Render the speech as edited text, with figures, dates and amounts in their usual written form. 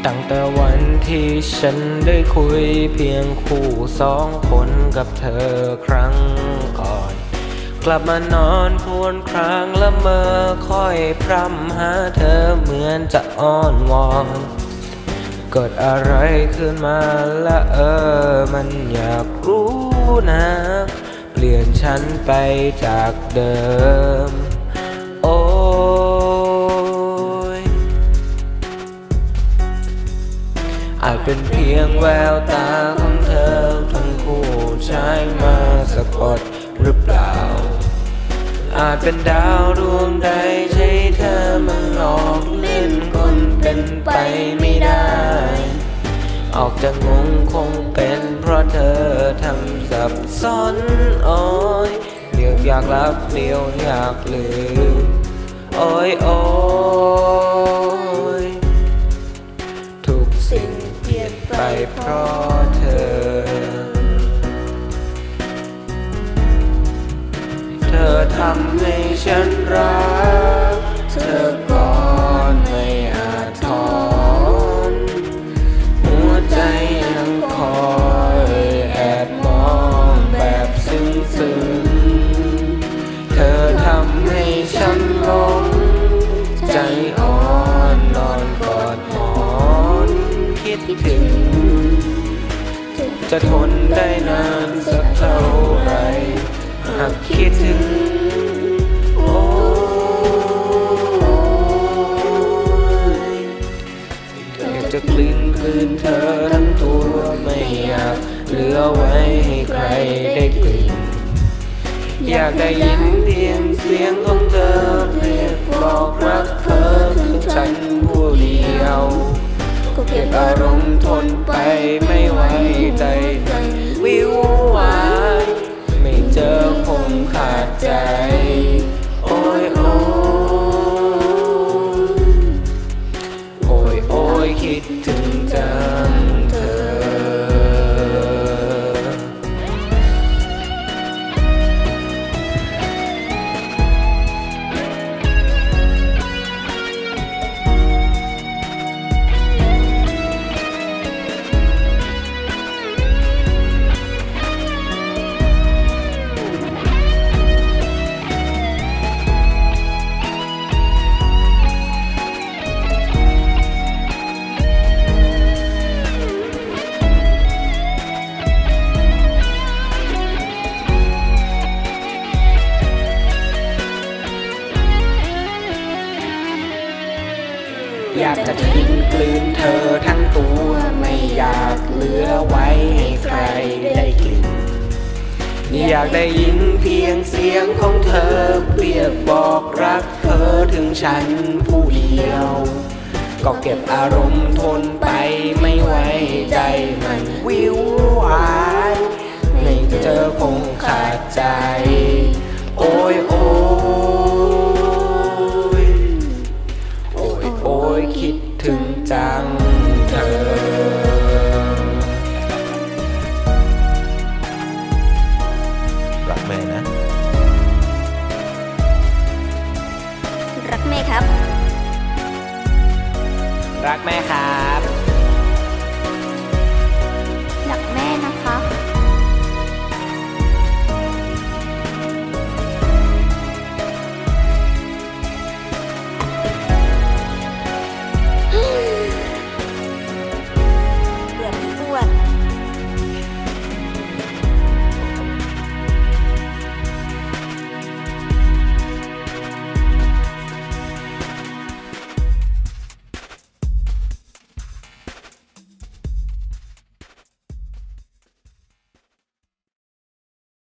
ตั้งแต่วันที่ฉันได้คุยเพียงคู่สองคนกับเธอครั้งก่อนกลับมานอนพวนครางละเมอคอยพร่ำหาเธอเหมือนจะอ้อนวอนเกิดอะไรขึ้นมาละมันอยากรู้นะเปลี่ยนฉันไปจากเดิมโอ้ยอาจเป็นเพียงแววตาของเธอทั้งคู่ใช้มาสะกดหรือเปล่าอาจเป็นดาวดวงใดใช่เธอมันหลอกเล่นคนเป็นไปไม่ได้ออกจากงงคงเป็นเพราะเธอทำสับสนโอ้ยเดี๋ยวอยากรับเดี๋ยวอยากลืมโอ้ยโอ้ยทุกสิ่งเปลี่ยนไปเพราะเธอเธอทำให้ฉันรักเธอก่อนไม่อาจถอนหัวใจยังคอยแอบมองแบบซึ้งๆเธอทำให้ฉันหลงใจอ่อนนอนกอดหมอนคิดถึงจะทนได้นานสักเท่าไรหากคิดถึงโอ้ยอยากจะกลืนเธอทั้งตัวไม่อยากเหลือไว้ให้ใครได้กลิ่นอยากได้ยินเพียงเสียงของเธอเรียกบอกรักเธอถึงฉันผู้เดียวก็เก็บอารมณ์ทนไปไม่ไหวใจมันวิววายไม่เจอคงขาดใจโอ้ยโอ้ยโอ้ยโอ้ยคิดถึงจังเธออยากจะทิ้งกลืนเธอทั้งตัวไม่อยากเหลือไว้ให้ใครได้กลิ่นอยากได้ยินเพียงเสียงของเธอเรียกบอกรักเธอถึงฉันผู้เดียวก็เก็บอารมณ์ทนไปไม่ไหวใจมันวิววายไม่เจอคงขาดใจโอ้ยโอ้ยโอ้ยโอ้ยคิดถึงจังเธอรักแม่นะรักแม่ครับรักแม่ครับ